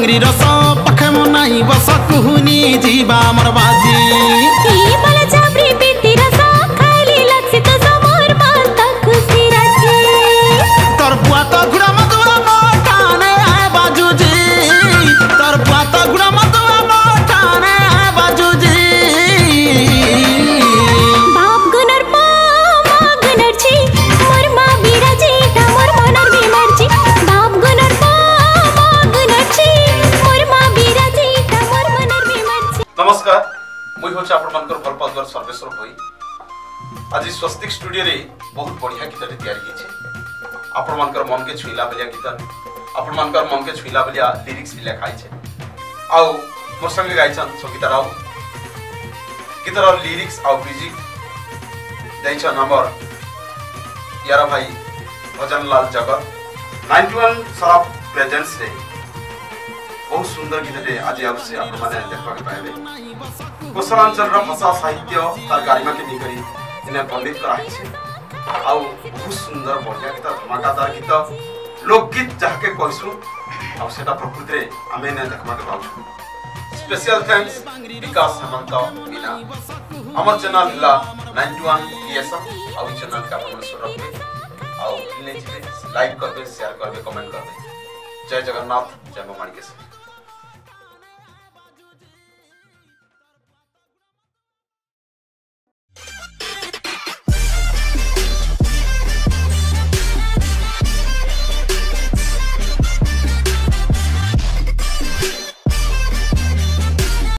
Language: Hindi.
चिंगरी रस पखे मनाई बस कुहुनी जीवा मोर बाजी ई बाला चापरी पेटी रस खाइली लक्ष्य तो समोर माता खुशी राजी तोर बुआ तो गुड़ा मधुआ मोटाने आए बाजूजी तोर बुआ तो गुड़ा मधुआ मोटाने आए बाजूजी बाप गुनर मामा गुनर छी मोर माँ बिराजी ता मोर मनर भी मर्जी बाप गुनर मामा गुनर छी मोर माँ बिराजी ता मोर मनर भी मर्जी। नमस्कार मुई होचे आपण मानकर भरपादर सर्वेश्वर भई आज स्वस्तिक स्टूडियो रे बहुत बढ़िया गीत तैयारी होइछे आपण मानकर मन के छुईला बलिया गीत आपण मानकर मन के छुईला बलिया लिरिक्स भी लिखाई छे आउ मोर संगे गाइछन संगीता राव गीतर लिरिक्स आउ म्यूजिक दैछन हमर यारा भाई भजन लाल जगत 91 सराफ प्रेजेंस रे बहुत सुंदर गीत रे आज आपसे आपण माने देखबा के पाएबे कोसलांचल रा भाषा साहित्य तार गारिमा के निकरी इने पंडित कराई छे आउ बहुत सुंदर बढ़िया गीत धमाकादार गीत लोकगीत जाके कहसु आ सेटा प्रकृति रे आमे ने देखबा के पाउछु स्पेशल थैंक्स विकास हेमंत मीना हमर चैनल हिला 91 पीएसएम आउ चैनल का अपन सुन रखबे आउ इने जे लाइक करबे शेयर करबे कमेंट करबे जय जगन्नाथ जय मां माणिकेश्वरी।